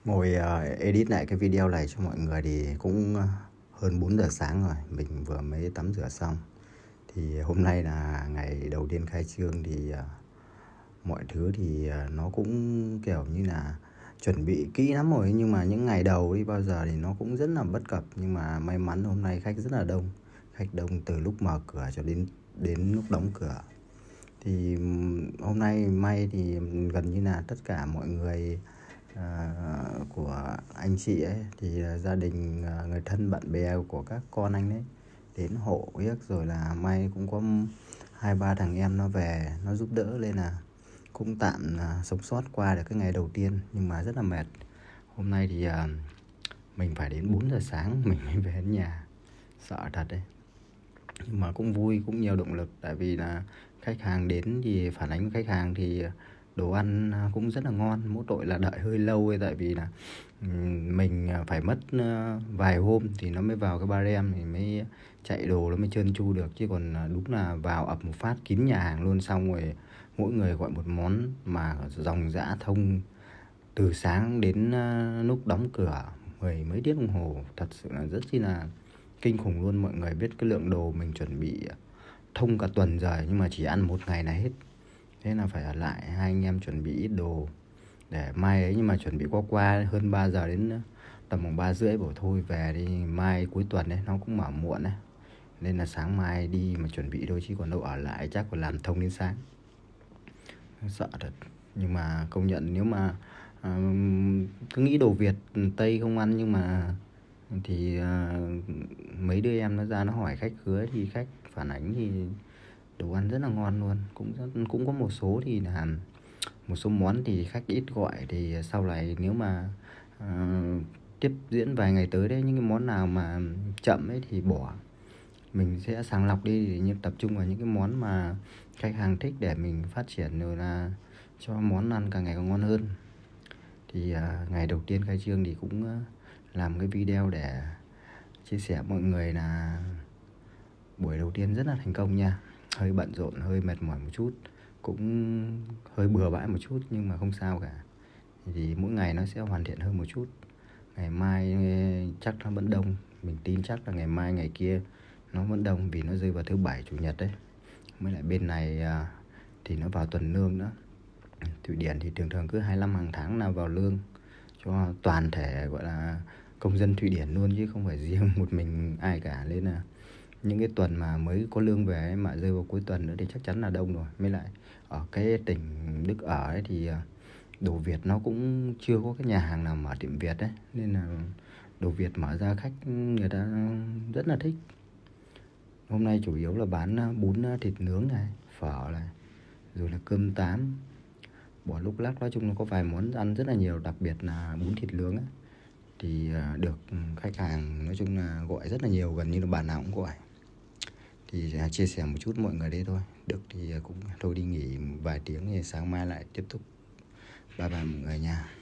Ngồi edit lại cái video này cho mọi người thì cũng hơn 4 giờ sáng rồi. Mình vừa mới tắm rửa xong. Thì hôm nay là ngày đầu tiên khai trương thì mọi thứ thì nó cũng kiểu như là chuẩn bị kỹ lắm rồi. Nhưng mà những ngày đầu đi bao giờ thì nó cũng rất là bất cập. Nhưng mà may mắn hôm nay khách rất là đông. Khách đông từ lúc mở cửa cho đến lúc đóng cửa. Thì hôm nay may thì gần như là tất cả mọi người của anh chị ấy thì gia đình, người thân bạn bè của các con anh ấy đến hộ yếc, rồi là may cũng có 2-3 thằng em nó về nó giúp đỡ, nên là cũng tạm sống sót qua được cái ngày đầu tiên, nhưng mà rất là mệt. Hôm nay thì mình phải đến 4 giờ sáng mình mới về đến nhà, sợ thật đấy. Nhưng mà cũng vui, cũng nhiều động lực, tại vì là khách hàng đến thì phản ánh của khách hàng thì đồ ăn cũng rất là ngon, mỗi tội là đợi hơi lâu ấy, tại vì là mình phải mất vài hôm thì nó mới vào cái barem, thì mới chạy đồ nó mới trơn tru được, chứ còn đúng là vào ập một phát kín nhà hàng luôn. Xong rồi mỗi người gọi một món mà dòng dã thông từ sáng đến lúc đóng cửa mười mấy tiếng đồng hồ, thật sự là rất chi là kinh khủng luôn. Mọi người biết cái lượng đồ mình chuẩn bị thông cả tuần rồi, nhưng mà chỉ ăn một ngày là hết. Thế là phải ở lại, hai anh em chuẩn bị ít đồ để mai ấy. Nhưng mà chuẩn bị qua hơn 3 giờ, đến tầm 3 rưỡi bảo thôi về đi, mai cuối tuần đấy nó cũng mở muộn đấy, nên là sáng mai đi mà chuẩn bị thôi, chứ còn đâu ở lại chắc còn làm thông đến sáng. Sợ thật. Nhưng mà công nhận, nếu mà cứ nghĩ đồ Việt Tây không ăn, nhưng mà thì mấy đứa em nó ra nó hỏi khách khứa thì khách phản ánh thì đồ ăn rất là ngon luôn. Cũng có một số thì là một số món thì khách ít gọi, thì sau này nếu mà tiếp diễn vài ngày tới đấy, những cái món nào mà chậm ấy thì bỏ. Mình sẽ sàng lọc đi để như tập trung vào những cái món mà khách hàng thích để mình phát triển, rồi là cho món ăn càng ngày càng ngon hơn. Thì ngày đầu tiên khai trương thì cũng làm cái video để chia sẻ mọi người là buổi đầu tiên rất là thành công nha. Hơi bận rộn, hơi mệt mỏi một chút, cũng hơi bừa bãi một chút, nhưng mà không sao cả. Thì mỗi ngày nó sẽ hoàn thiện hơn một chút. Ngày mai chắc nó vẫn đông. Mình tin chắc là ngày mai ngày kia nó vẫn đông, vì nó rơi vào thứ bảy chủ nhật đấy. Mới lại bên này thì nó vào tuần lương nữa. Thụy Điển thì thường thường cứ 25 hàng tháng nào vào lương cho toàn thể, gọi là công dân Thụy Điển luôn, chứ không phải riêng một mình ai cả. Nên là những cái tuần mà mới có lương về ấy, mà rơi vào cuối tuần nữa thì chắc chắn là đông rồi. Mới lại ở cái tỉnh Đức ở ấy thì đồ Việt nó cũng chưa có cái nhà hàng nào mở tiệm Việt ấy, nên là đồ Việt mở ra khách người ta rất là thích. Hôm nay chủ yếu là bán bún thịt nướng này, phở này, rồi là cơm tám, bò lúc lắc. Nói chung là có vài món ăn rất là nhiều, đặc biệt là bún thịt nướng ấy, thì được khách hàng nói chung là gọi rất là nhiều, gần như là bàn nào cũng gọi. Thì chia sẻ một chút mọi người đây thôi. Đức thì cũng thôi đi nghỉ vài tiếng, thì sáng mai lại tiếp tục. Bye bye mọi người nha.